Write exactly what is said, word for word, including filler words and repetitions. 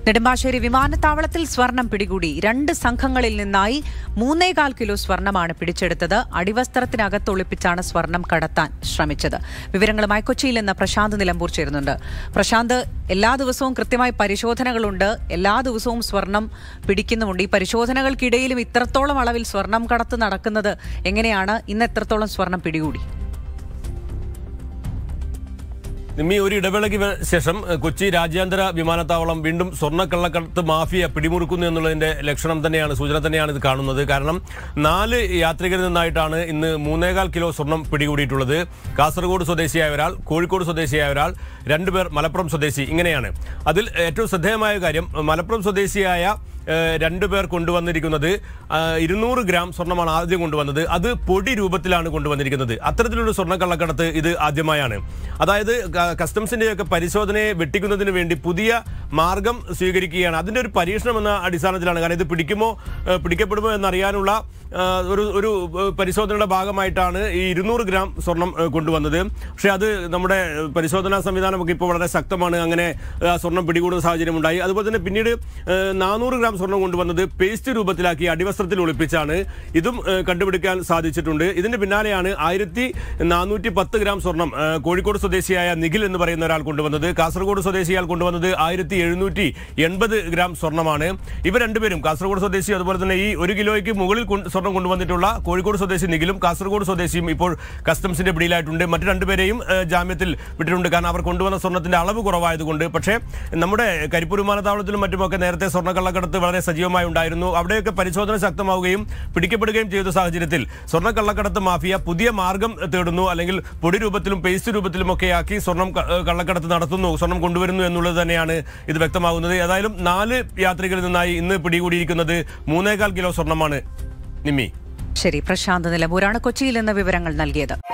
നെടുമ്പാശ്ശേരി വിമാനത്താവളത്തിൽ സ്വർണം പിടികൂടി. രണ്ട് സംഘങ്ങളിൽ നിന്നായി മൂന്നേകാൽ കിലോ സ്വർണമാണ് പിടിച്ചെടുത്തത്. അടിവസ്ത്രത്തിനകത്ത് ഒളിപ്പിച്ചാണ് സ്വർണം കടത്താൻ ശ്രമിച്ചത്. വിവരങ്ങളുമായി കൊച്ചിയിൽ നിന്ന് പ്രശാന്ത് നിലമ്പൂർ ചേരുന്നുണ്ട്. പ്രശാന്ത്, എല്ലാ ദിവസവും കൃത്യമായി പരിശോധനകളുണ്ട്, എല്ലാ ദിവസവും സ്വർണം പിടിക്കുന്നുമുണ്ട്. ഈ പരിശോധനകൾക്കിടയിലും ഇത്രത്തോളം അളവിൽ സ്വർണം കടത്ത് നടക്കുന്നത് എങ്ങനെയാണ്? ഇന്ന് എത്രത്തോളം സ്വർണം പിടികൂടി? നിമ്മി, ഒരു ഇടവേളയ്ക്ക് ശേഷം കൊച്ചി രാജ്യാന്തര വിമാനത്താവളം വീണ്ടും സ്വർണ്ണക്കള്ളക്കടത്ത് മാഫിയ പിടിമുറുക്കുന്നു എന്നുള്ളതിന്റെ ലക്ഷണം തന്നെയാണ്, സൂചന തന്നെയാണ് ഇത് കാണുന്നത്. കാരണം നാല് യാത്രികരിൽ നിന്നായിട്ടാണ് ഇന്ന് മൂന്നേകാൽ കിലോ സ്വർണം പിടികൂടിയിട്ടുള്ളത്. കാസർഗോഡ് സ്വദേശിയായ ഒരാൾ, കോഴിക്കോട് സ്വദേശിയായ ഒരാൾ, രണ്ടുപേർ മലപ്പുറം സ്വദേശി. ഇങ്ങനെയാണ്. അതിൽ ഏറ്റവും ശ്രദ്ധേയമായ കാര്യം, മലപ്പുറം സ്വദേശിയായ രണ്ടുപേർ കൊണ്ടുവന്നിരിക്കുന്നത് ഇരുന്നൂറ് ഗ്രാം സ്വർണ്ണമാണ് ആദ്യം കൊണ്ടുവന്നത്. അത് പൊടി രൂപത്തിലാണ് കൊണ്ടുവന്നിരിക്കുന്നത്. അത്തരത്തിലുള്ള സ്വർണ്ണക്കള്ളക്കടത്ത് ഇത് ആദ്യമായാണ്. അതായത് കസ്റ്റംസിന്റെയൊക്കെ പരിശോധനയെ വെട്ടിക്കുന്നതിന് വേണ്ടി പുതിയ മാർഗം സ്വീകരിക്കുകയാണ്. അതിന്റെ ഒരു പരീക്ഷണം എന്ന അടിസ്ഥാനത്തിലാണ്. കാരണം ഇത് പിടിക്കുമോ പിടിക്കപ്പെടുമോ എന്നറിയാനുള്ള ഒരു ഒരു പരിശോധനയുടെ ഭാഗമായിട്ടാണ് ഈ ഇരുന്നൂറ് ഗ്രാം സ്വർണം കൊണ്ടുവന്നത്. പക്ഷെ അത് നമ്മുടെ പരിശോധനാ സംവിധാനമൊക്കെ ഇപ്പോൾ വളരെ ശക്തമാണ്. അങ്ങനെ സ്വർണം പിടികൂടുന്ന സാഹചര്യം ഉണ്ടായി. അതുപോലെ തന്നെ പിന്നീട് നാനൂറ് ഗ്രാം സ്വർണം കൊണ്ടുവന്നത് പേസ്റ്റ് രൂപത്തിലാക്കി അടിവസ്ത്രത്തിൽ ഒളിപ്പിച്ചാണ്. ഇതും കണ്ടുപിടിക്കാൻ സാധിച്ചിട്ടുണ്ട്. ഇതിന്റെ പിന്നാലെയാണ് ആയിരത്തി നാനൂറ്റി പത്ത് ഗ്രാം സ്വർണം കോഴിക്കോട് സ്വദേശിയായ നിഖിൽ എന്ന് പറയുന്ന ഒരാൾ കൊണ്ടുവന്നത്. കാസർഗോഡ് സ്വദേശിയാൽ കൊണ്ടുവന്നത് ആയിരത്തി എഴുന്നൂറ്റി എൺപത് ഗ്രാം സ്വർണ്ണമാണ്. ഇവർ രണ്ടുപേരും, കാസർഗോഡ് സ്വദേശി അതുപോലെ തന്നെ ഈ ഒരു കിലോയ്ക്ക് മുകളിൽ സ്വർണം കൊണ്ടുവന്നിട്ടുള്ള കോഴിക്കോട് സ്വദേശി നിഖിലും കാസർഗോഡ് സ്വദേശിയും ഇപ്പോൾ കസ്റ്റംസിന്റെ പിടിയിലായിട്ടുണ്ട്. മറ്റു രണ്ടുപേരെയും ജാമ്യത്തിൽ വിട്ടിട്ടുണ്ട്. കാരണം അവർ കൊണ്ടുവന്ന സ്വർണത്തിന്റെ അളവ് കുറവായതുകൊണ്ട്. പക്ഷേ നമ്മുടെ കരിപ്പൂർ വിമാനത്താവളത്തിലും മറ്റുമൊക്കെ നേരത്തെ സ്വർണ്ണക്കള്ളക്കടത്ത് വളരെ സജീവമായി ഉണ്ടായിരുന്നു. അവിടെയൊക്കെ പരിശോധന ശക്തമാവുകയും പിടിക്കപ്പെടുകയും ചെയ്ത സാഹചര്യത്തിൽ സ്വർണ്ണക്കള്ളക്കടത്ത് മാഫിയ പുതിയ മാർഗം തേടുന്നു. അല്ലെങ്കിൽ പൊടി രൂപത്തിലും പേസ്റ്റ് രൂപത്തിലും ഒക്കെ ആക്കി സ്വർണം കള്ളക്കടത്ത് നടത്തുന്നു, സ്വർണം കൊണ്ടുവരുന്നു എന്നുള്ളത് തന്നെയാണ് ഇത് വ്യക്തമാകുന്നത്. ഏതായാലും നാല് യാത്രികരിൽ നിന്നായി ഇന്ന് പിടികൂടിയിരിക്കുന്നത് മൂന്നേകാൽ കിലോ സ്വർണ്ണമാണ്. നിമ്മി. ശരി, പ്രശാന്ത് നിലമ്പൂരാണ് കൊച്ചിയിൽ നിന്ന് വിവരങ്ങൾ നൽകിയത്.